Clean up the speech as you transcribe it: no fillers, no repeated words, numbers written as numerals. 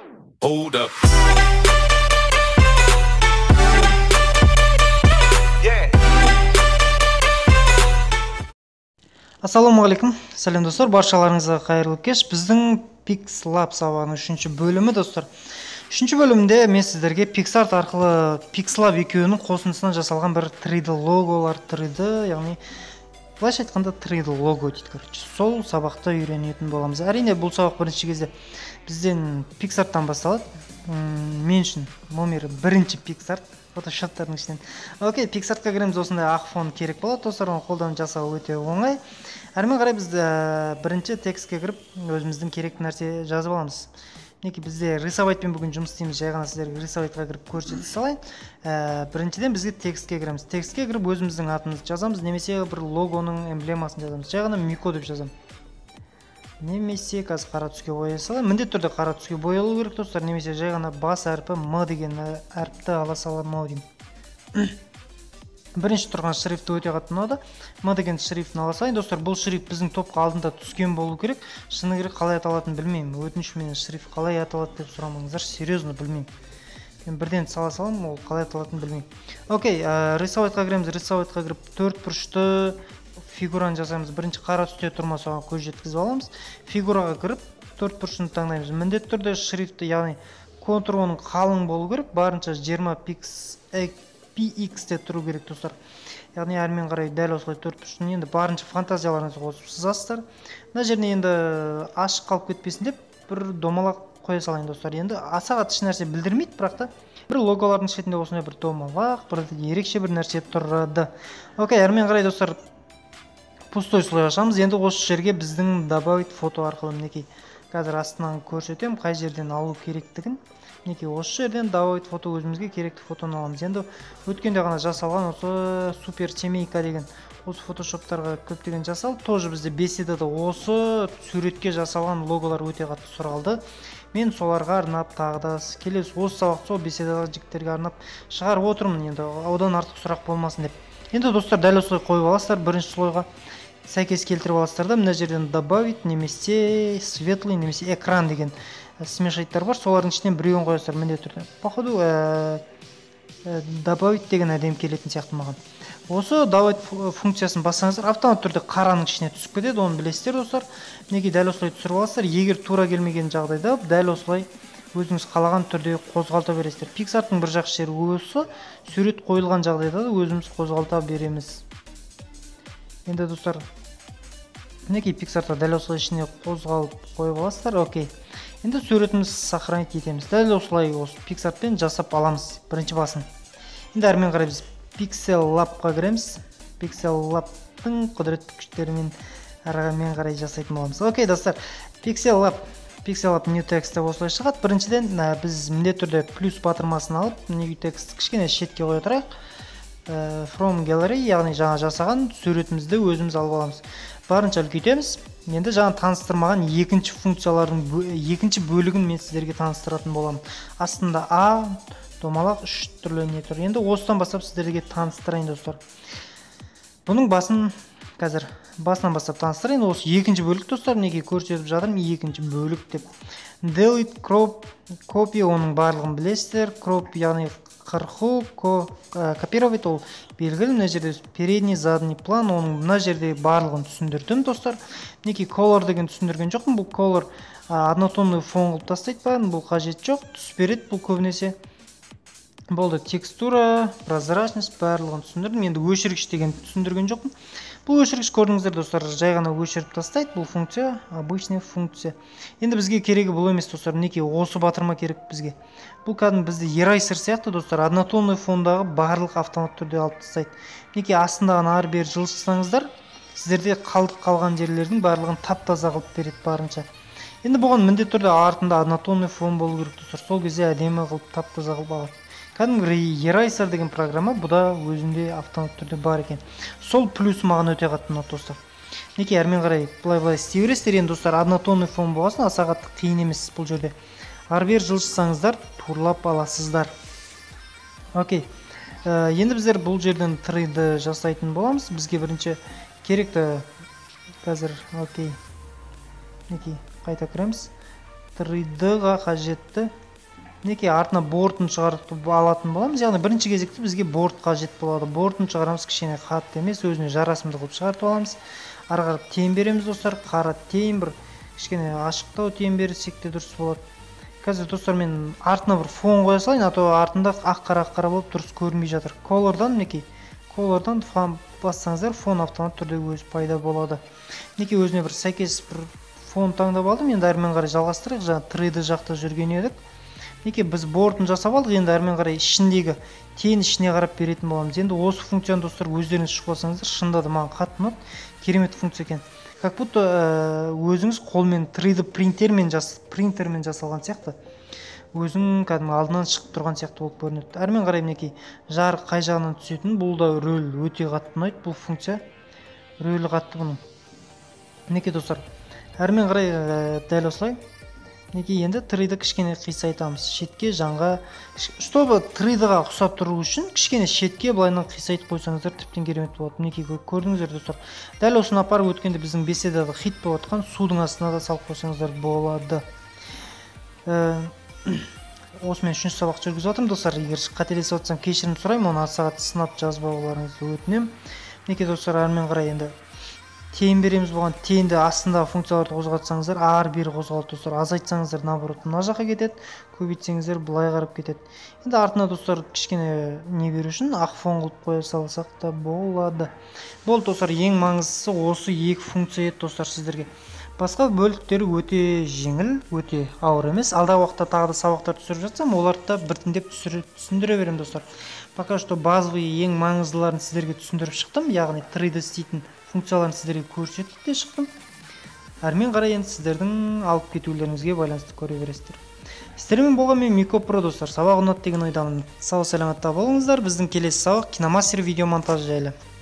Hold up. Ассалаумағалейкум, сәлем достар, баршаларыңызға қайырлы кеш. Біздің PixLab сабағының 3-ші бөлімі достар. 3-ші бөлімде мен сіздерге PixArt арқылы PixLab екеуінің қосындысынан жасалған бір 3D логолар, 3D, яғни былайша айтқанда 3D лого дейді, короче. Сол сабақты үйренетін боламыз. Әрине бұл сабақ бірінші кезде бізден PixArt'тан басталады. Мен үшін номері бірінші PixArt. Фотошоптардың ішінен. Окей, PixArtқа кіреміз, осындай ақ фон керек болады. Достар, оны қолдан жасау өте оңай. Әрмен қарай біз бірінші текстке кіріп, өзіміздің керекті нәрсе жазып аламыз. Мінекей бізде рисовайтпен бүгін жұмыс істейміз, жай ғана сіздерге рисовайтқа кіріп көрсете салайын. Біріншіден бізге текстке кіреміз. Текстке кіріп өзіміздің атымызды жазамыз, немесе бір логоның эмблемасын жазамыз. Жай ғана Мико деп жазамын. Немесе қазір қара түске боя салайын. Міндетті түрде қара түске боялу керек достар, немесе жай ғана бас әрпі М деген әріпті ала саламын ау деймін. Бірінші тұрған шрифті өте қатты ұнады. М деген шрифтін ала салайын достар. Бұл шрифт біздің топқа алдында түскен болу керек. Шыны керек қалай аталатынын білмеймін. Өтініш менен шрифт қалай аталады деп сұрамаңыздар, серьезно білмеймін. Мен бірден сала салам, ол қалай аталатынын білмеймін. Окей, рисовайтқа кіреміз. Рисовайтқа кіріп төрт бұрышты фигураны жасаймыз. Бірінші қара түсте тұрма, соған көз жеткізіп аламыз. Фигураға кіріп төрт бұрышын таңдаймыз. Міндетті түрде шрифті, яғни контур оның қалың болу керек, барынша 20 px-те тұру керек достар. Яғни әрмен қарай дәл осылай төрт бұрышын енді барынша фантазияларыңызды қосып сызасыздар. Мына жеріне енді ашық қалып кетпесін деп бір домалақ қоя салайын достар. Енді аса қатты еш нәрсе білдірмейді, бірақ та бір логолардың шетінде осындай бір домалақ, бір ерекше бір нәрсе тұрады. Окей, әрмен қарай достар пустой слой ашамыз. Енді осы жерге біздің добавить фото арқылы мінекей қазір астынан көрсетем, қай жерден алу керектігін. Мінекей осы жерден добавить фото, өзімізге керекті фотоны аламыз. Енді өткенде ғана жасалған осы супер семейка деген осы фотошоптарға көптеген жасалды. Тоже бізде беседада осы суретке жасалған логолар өте қатты сұралды. Мен соларға арнап тағы да келесі осы сабақ сол беседадағы жігіттерге арнап шығарып отырмын, енді одан артық сұрақ болмасын деп. Енді достар дәл осылай қойып аласыздар, бірінші слойға сәйкес келтіріп аласыздар да, мына жерден добавить, немесе светлый, немесе экран деген смешайттар бар, солардың ішінен біреуін қоясыздар міндетті түрде. Походу добавить деген әдемі келетін сияқты маған. Осы добавить функциясын бассаңыздар, автомат түрде қараның ішіне түсіп кетеді, оны білесіздер достар. Мінекей дәл осылай түсіріп аласыздар. Егер тура келмеген жағдайда дәл осылай өзіңіз қалаған түрде қозғалта бересіздер. PixArt'тың бір жақсы жері осы, сурет қойылған жағдайда да өзіміз қозғалта береміз. Енді достар, мінекей PixArt'та дәл осылай ішіне қозғалып қойып аласыздар. Окей. Енді суретіміз сохранить етеміз. Дәл осылай осы PixArtпен жасап аламыз бірінші басын. Енді әрмен қарай біз PixLabқа кіреміз. PixLabтың құдіретті күштерімен әрмен қарай жасайтын боламыз. Окей достар, PixLab new text осылай шығады. Біріншіден біз міндетті түрде плюс батырмасын алып, new text кішкене шетке қоя тұрайық. From gallery, яғни жаңа жасаған суретімізді өзіміз алып аламыз. Барынша үлкейтеміз. Енді жаңа таныстырмаған екінші функциялардың екінші бөлігін мен сіздерге таныстыратын боламын. Астында А, домалақ, 3 түрлі не тұр. Енді осыдан бастап сіздерге таныстырайын достар. Бұның қазір басынан бастап таныстырайын. Осы екінші бөлік достар, неге көрсетіп жатырмын, екінші бөлік деп. Delete, crop, copy, оның барлығын білесіздер. Crop, яғни қырқу, копировать, ол белгілі. Мына жерде передний, задний план, оның мына жерде барлығын түсіндірдім достар. Мінекей color деген түсіндірген жоқпын. Бұл color однотонный фон қылып тастайды ба, бұл қажет жоқ. Түс береді, бұл көбінесе болды. Текстура, прозрачность, барлығын түсіндірдім. Енді өшіргіш деген түсіндірген жоқпын. Бұл өшіргіш көрдіңіздер достар, жай ғана өшіріп тастайды. Бұл функция, обычный функция. Енді бізге керегі бұл емес достар, мінекей осы батырма керек бізге. Бұл кәдімгі бізде ерайсыр сияқты достар, однотонный фондағы барлық автомат түрде алып тастайды. Мінекей астындағын ары бері жылжытсаңыздар, сіздерде қалған жерлердің барлығын тап-таза қылып береді барынша. Енді бұған міндетті түрде артында однотонный фон болу керек достар. Сол кезде әдемі қылып тап-таза қылып алады. Кәдімгі Eraser деген программа, бұда өзінде автомат түрде бар екен. Сол плюс маған өте қатты ұнады достар. Мінекей әрмен қарай былай істей бересіздер. Енді достар, однотонный фон болғасын, аса қатты қиын емес бұл жерде. Ары бері жылжытсаңыздар, турлап аласыздар. Окей. Енді біздер бұл жерден 3D жасайтын боламыз. Бізге бірінші керекті қазір, окей. Мінекей қайта кіреміз. 3D-ға қажетті мінекей артына бортын шығарып алатын боламыз. Яғни бірінші кезекте бізге борт қажет болады. Бортын шығарамыз, кішкене қатты емес, өзіне жарасымды қылып шығартып аламыз. Ары қарап тен береміз достар. Қара тен, бір кішкене ашықтау тен берсек те дұрыс болады. Қазір достар мен артына бір фон қоя салайын, а то артында ақ-қара болып дұрыс көрінбей жатыр. Color'дан мінекей, Color'дан бассаңыздар фон автомат түрде өзі пайда болады. Мінекей өзіне бір сәйкес бір фон таңдап алдым. Енді әрмен қарай жалғастырайық. Жаңа 3D жақта жүрген едік. Мінекей біз бортын жасап алдық. Енді әрмен қарай ішіндегі тен ішіне қарап беретін боламыз. Енді осы функцияны достар өздеріңіз ішіп алсаңыздар, шынында да маған қатты ұнады. Керемет функция екен. Как будто өзіңіз қолмен 3D принтермен жасалған сияқты. Өзің кәдімгі алдынан шығып тұрған сияқты болып көрінеді. Әрмен қарай мінекей жарық қай жағынан түсетін, бұл да рөл өте қатты ұнайды. Бұл функция рөлі қатты бұның. Мінекей достар, әрмен қарай дәл осылай. Мінекей енді 3D кішкене қисайтамыз. Шетке жанға, чтобы 3D-ға ұқсап тұру үшін кішкене шетке былайынан қисайтып қойсаңыздар тіптен керемет болады. Мінекей көрдіңіздер достар. Дәл осыны апарып өткенде біздің беседада хит болып отқан судың астына да салып қойсаңыздар болады. Осымен 3-ші сабақ жүргізіп жатырмын достар. Егер қателесіп жатсам кешірім сұраймын, оны сағат сынап жазбауларыңызды өтінемін. Мінекей достар, әрмен қарай енді тен береміз. Бұған тенді астындағы функцияларды қозғалтсаңыздар ары-бері қозғалады достар. Азайтсаңыздар наоборот мына жаққа кетеді, көбейтсеңіздер былай қарап кетеді. Енді артына достар кішкене не беру үшін ақ фон қылып қоя салсақ та болады. Бұл достар ең маңыздысы осы екі функция еді достар сіздерге. Басқа бөліктері өте жеңіл, өте ауыр емес. Алдағы уақытта тағы да сабақтар түсіріп жатсам, оларды да біртіндеп түсіндіре беремін достар. Пока что базовый ең маңыздыларын сіздерге түсіндіріп шықтым, яғни 3D істейтін функцияларын сіздерге көрсетіп те шықтым. Әрмен қарай енді сіздердің алып кетулеріңізге байланысты көре бересіздер. Сіздермен болған мен Микопро достар. Сабақ ұнады деген ойдамын. Сау саламатта болыңыздар. Біздің келесі сабақ киномастер видео монтажы жайлы.